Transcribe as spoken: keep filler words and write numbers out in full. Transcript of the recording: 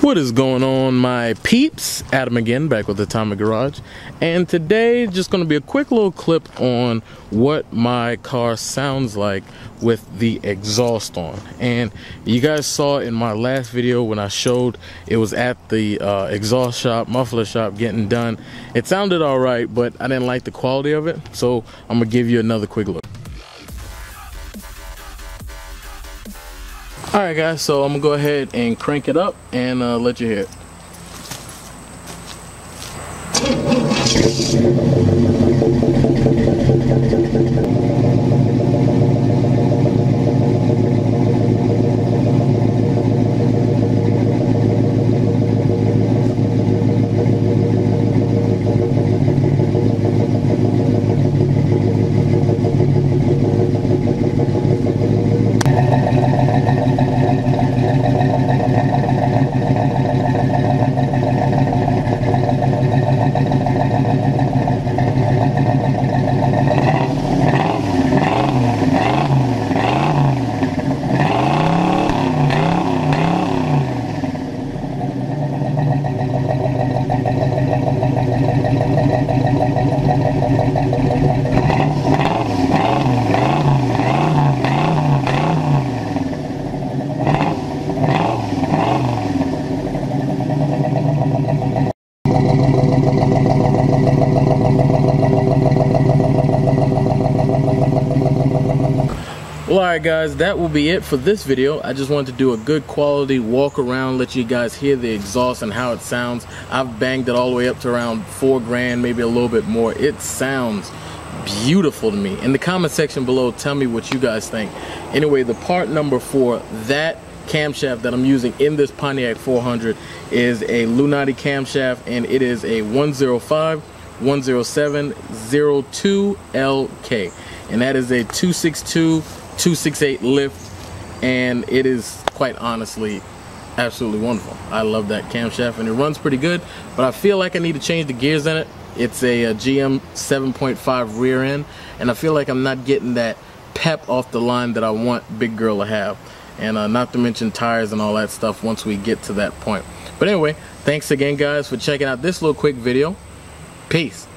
What is going on, my peeps? Adam again, back with the Atomic Garage, and today just going to be a quick little clip on what my car sounds like with the exhaust on. And you guys saw in my last video when I showed it was at the uh, exhaust shop, muffler shop, getting done. It sounded all right, but I didn't like the quality of it, so I'm gonna give you another quick look. Alright guys, so I'm gonna go ahead and crank it up and uh, let you hear it. Well, alright guys, that will be it for this video. I just wanted to do a good quality walk around, let you guys hear the exhaust and how it sounds. I've banged it all the way up to around four grand, maybe a little bit more. It sounds beautiful to me. In the comment section below, tell me what you guys think. Anyway, the part number for that camshaft that I'm using in this Pontiac four hundred is a Lunati camshaft, and it is a one oh five one oh seven oh two L K, and that is a two sixty-two two sixty-eight lift, and it is quite honestly absolutely wonderful. I love that camshaft and it runs pretty good, but I feel like I need to change the gears in it. It's a, a G M seven point five rear end, and I feel like I'm not getting that pep off the line that I want Big Girl to have, and uh, not to mention tires and all that stuff once we get to that point. But anyway, thanks again guys for checking out this little quick video. Peace.